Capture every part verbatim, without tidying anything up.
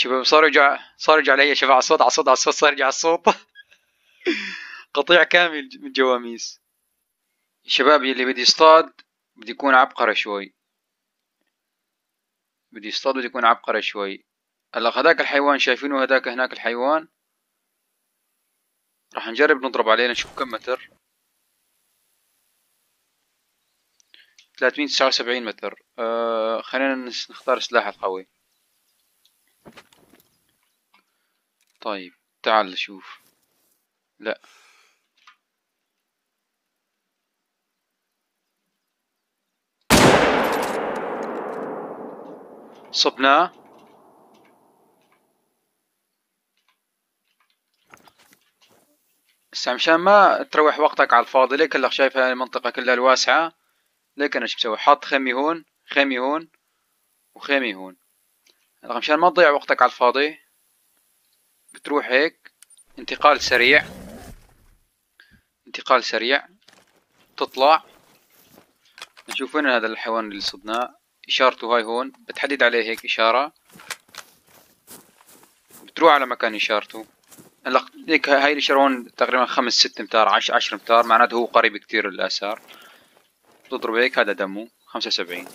شباب صار يرجع صار يرجع علي شباب، على الصوت على الصوت على الصوت، صار يرجع الصوت. قطيع كامل من الجواميس. شباب اللي بدي يصطاد بدي يكون عبقرة شوي، بدي يصطاد بدي يكون عبقرة شوي. هلا هذاك الحيوان شايفينه، هذاك هناك الحيوان راح نجرب نضرب عليه نشوف كم متر. ثلاثمية وتسعة وسبعين متر. آه خلينا نختار السلاح القوي. طيب تعال نشوف. لا صبناه. بس مشان ما تروح وقتك على الفاضي، ليك هلا شايف هاي المنطقة كلها الواسعة، ليك انا شو مسوي، حاط خيمي هون خيمي هون وخيمي هون. هلا مشان ما تضيع وقتك على الفاضي بتروح هيك انتقال سريع، انتقال سريع، تطلع نشوف وين هذا الحيوان اللي صدناه، اشارته هاي هون، بتحدد عليه هيك اشارة، بتروح على مكان اشارته. هلا هيك هاي الاشارة هون تقريبا خمس ست امتار، عشر عشر امتار، معناته هو قريب كتير للآثار. بتضرب هيك، هذا دمه خمسة وسبعين،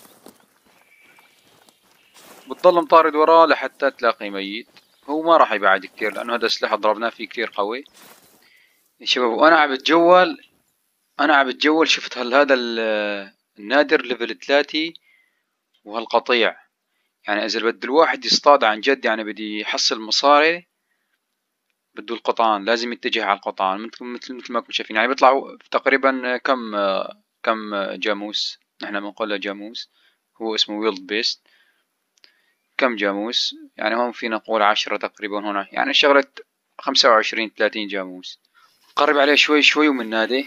بتضل مطارد وراه لحتى تلاقيه ميت. هو ما راح يبعد كتير لانه هذا السلاح ضربناه فيه كتير قوي. يا شباب وانا عم بتجول، انا عم بتجول شفت هل هذا النادر ليفل ثلاثة وهالقطيع. يعني اذا بده الواحد يصطاد عن جد، يعني بدي يحصل مصاري، بده القطعان، لازم يتجه على القطعان مثل مثل مثل ما كنتم شايفين. يعني بيطلعوا تقريبا كم كم جاموس، نحن بنقول له جاموس، هو اسمه ويلد بيست. كم جاموس يعني هون فينا نقول عشرة تقريبا هنا، يعني شغلة خمسة وعشرين ثلاثين جاموس. قرب عليه شوي شوي ومن نادي.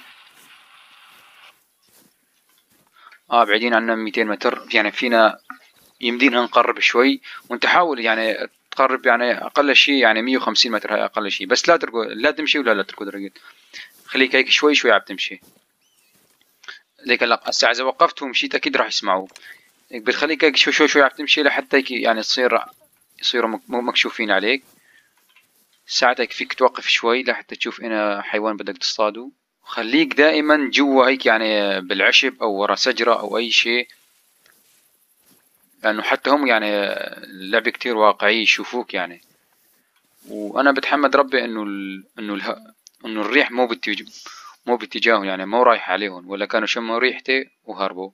اه بعيدين عنا مئتين متر، يعني فينا يمدينا نقرب شوي، وانت حاول يعني تقرب، يعني اقل شيء يعني مية وخمسين متر، هاي اقل شيء، بس لا تركض، لا تمشي ولا لا تركض رقد، خليك هيك شوي شوي عم تمشي. ليك هلا هسه اذا وقفت ومشيت اكيد راح يسمعوك، هيك بتخليك هيك شوي شوي شوي عم تمشي لحتى هيك يعني تصير يصيروا مكشوفين عليك. ساعتك فيك توقف شوي لحتى تشوف انا حيوان بدك تصطاده. خليك دائما جوا هيك يعني بالعشب او ورا شجرة او اي شيء، لانه حتى هم يعني اللعبة كتير واقعية يشوفوك يعني. وانا بتحمد ربي انه ال... انه اله... انه الريح مو بتج... مو باتجاههم، يعني مو رايح عليهم، ولا كانوا شموا ريحتي وهربوا.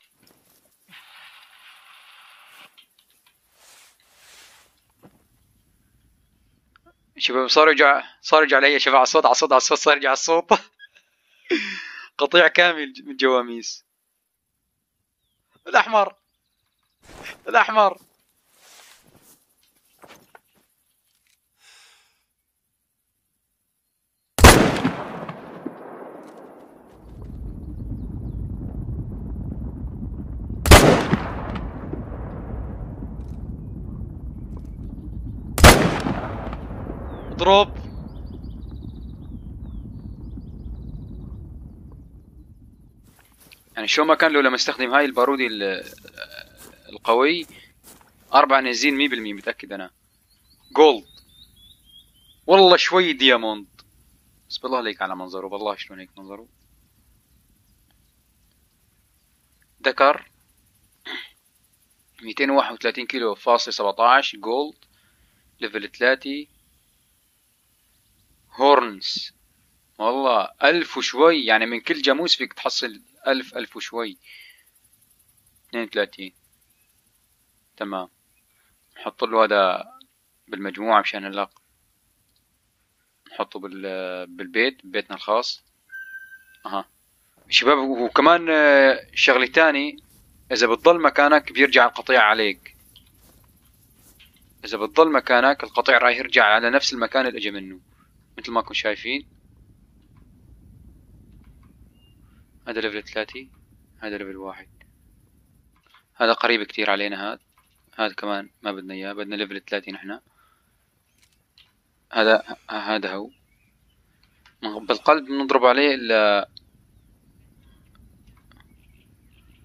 شباب صار يرجع صار يرجع علي شباب، على الصوت على الصوت على الصوت، صار يرجع الصوت. قطيع كامل من الجواميس. الاحمر الاحمر. اضرب. يعني شو ما كان لو لما استخدم هاي البارودي القوي، أربعة نازين مية بالمية متأكد أنا. جولد، والله شوي دياموند، بس بالله عليك على منظره، والله شلون هيك منظره. ذكر مئتين وواحد وثلاثين كيلو فاصل سبعتاشر جولد، ليفل ثلاثة. هورنز، والله ألف وشوي، يعني من كل جاموس فيك تحصل ألف ألف وشوي. اثنين وثلاثين. تمام، نحط له هذا بالمجموعة مشان هلا نحطه بال بالبيت، ببيتنا الخاص. اها شباب، وكمان شغلة تاني، اذا بتضل مكانك بيرجع القطيع عليك، اذا بتضل مكانك القطيع راح يرجع على نفس المكان اللي اجى منه، مثل ما كنتم شايفين. هذا ليفل ثلاثة، هذا ليفل واحد، هذا قريب كتير علينا. هذا هذا كمان ما بدنا اياه، بدنا ليفل ثلاثة نحنا. هذا هذا هو بالقلب نضرب عليه ال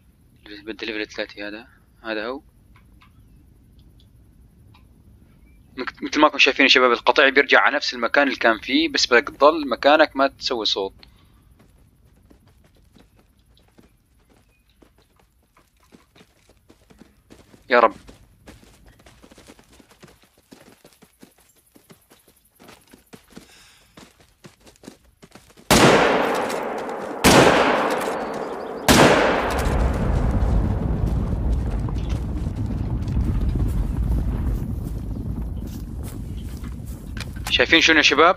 بدي ليفل ثلاثة. هذا هذا هو مثل ما كنتم شايفين يا شباب القطيع بيرجع على نفس المكان اللي كان فيه، بس بدك تضل مكانك ما تسوي صوت. يا رب. شايفين شنو يا شباب؟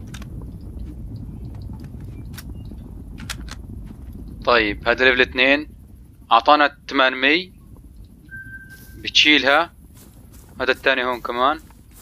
طيب هذا ليفل اثنين، اعطانا ثمانمية بتشيلها. هذا الثاني هون كمان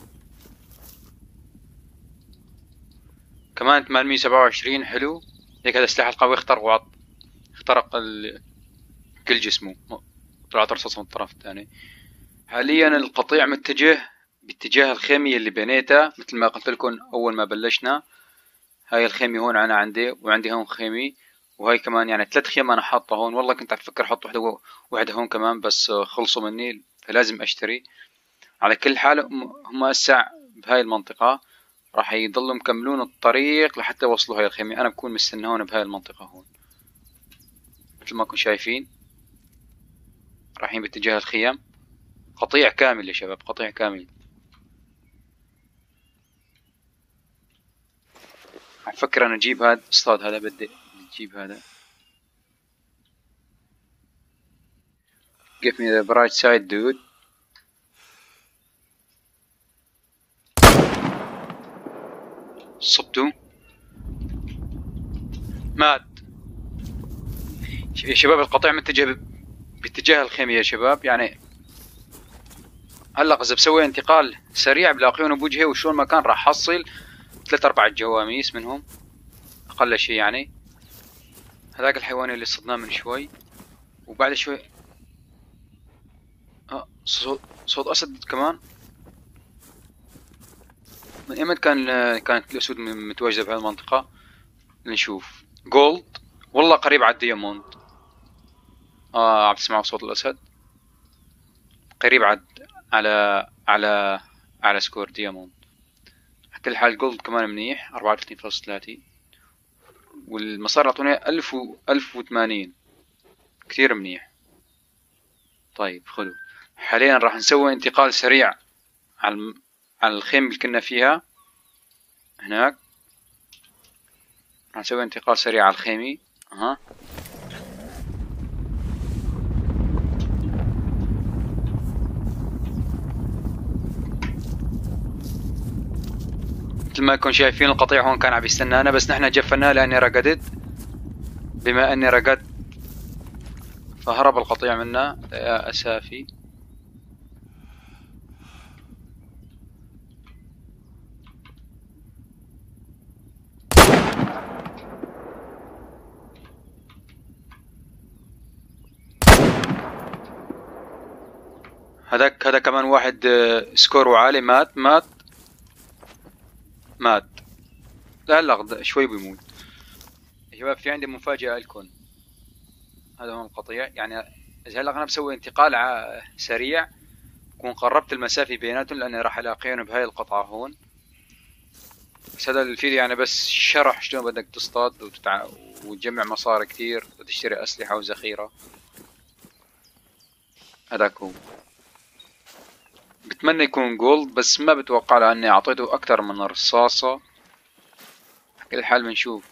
كمان ثمانمية وسبعة وعشرين. حلو هيك. هذا السلاح القوي اخترق وعط اخترق ال... كل جسمه. طلعت رصاصة من الطرف الثاني. حاليا القطيع متجه باتجاه الخيمية اللي بنيتها، مثل ما قلت لكم اول ما بلشنا. هاي الخيمة هون انا عندي، وعندي هون خيمة، وهاي كمان يعني ثلاث خيم انا حاطها هون. والله كنت افكر احط وحده وحده هون كمان، بس خلصوا مني فلازم اشتري. على كل حال هم هسه بهاي المنطقة راح يضلوا مكملون الطريق لحتى يوصلوا هاي الخيمة. انا بكون مستنى هون بهاي المنطقة هون، مثل ما كنتم شايفين رايحين باتجاه الخيام. قطيع كامل يا شباب، قطيع كامل. افكر انا اجيب هذا اصطاد. هذا بدي اجيب هذا. give me the bright side dude. صبته مات. يا شباب القطيع متجه باتجاه الخيمة يا شباب. يعني هلا اذا بسوي انتقال سريع بلاقيهم بوجهي، وشون ما كان راح احصل ثلاث اربع جواميس منهم اقل شيء. يعني هذاك الحيوان اللي صدناه من شوي، وبعد شوي اه صوت صوت اسد كمان. من ايمت كان كانت الاسود متواجدة بهالمنطقة؟ نشوف. جولد والله قريب على الدياموند. اه عم تسمعوا صوت الاسد؟ قريب عد على على على سكور دياموند. على كل حال جولد كمان منيح اربعة وثلاثين فاصلة ثلاثين، والمصاري اعطوني الف و الف وثمانين كثير منيح. طيب خذوا. حاليا راح نسوي انتقال سريع على الم... على الخيمة اللي كنا فيها هناك. راح نسوي انتقال سريع على الخيمة. اها مثل ما كنتم شايفين القطيع هون كان عم يستنانا، بس نحن جفناه لاني رقدت. بما اني رقدت فهرب القطيع منا. يا اسافي. هذاك هذا كمان واحد سكوره عالي. مات مات مات. لا لا شوي بيموت. يا شباب في عندي مفاجأة لكم. هذا هو القطيع. يعني إذا هلا أنا بسوي انتقال سريع بكون قربت المسافة بيناتهم، لأني راح ألاقيهم بهاي القطعة هون. بس هذا الفيديو يعني بس شرح شلون بدك تصطاد وتتع... وتجمع مصاري كتير وتشتري أسلحة وذخيرة. هذاك هو. بتمنى يكون جولد، بس ما بتوقع لأني أعطيته أكثر من رصاصة. على كل حال بنشوف.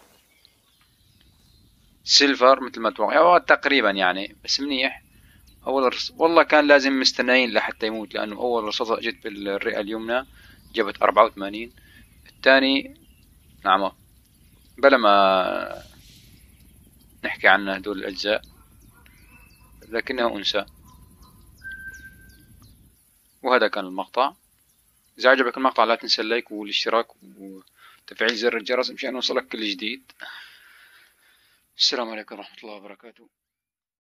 سيلفر مثل ما توقع هو تقريبا يعني، بس منيح. اول رص... والله كان لازم مستنين لحتى يموت، لانه اول رصاصة اجت بالرئة اليمنى جابت اربعة وثمانين. الثاني نعم بلا ما نحكي عن هدول الاجزاء لكنه انثى. وهذا كان المقطع. اذا عجبك المقطع لا تنسى اللايك والاشتراك وتفعيل زر الجرس مشان يوصلك كل جديد. السلام عليكم ورحمة الله وبركاته.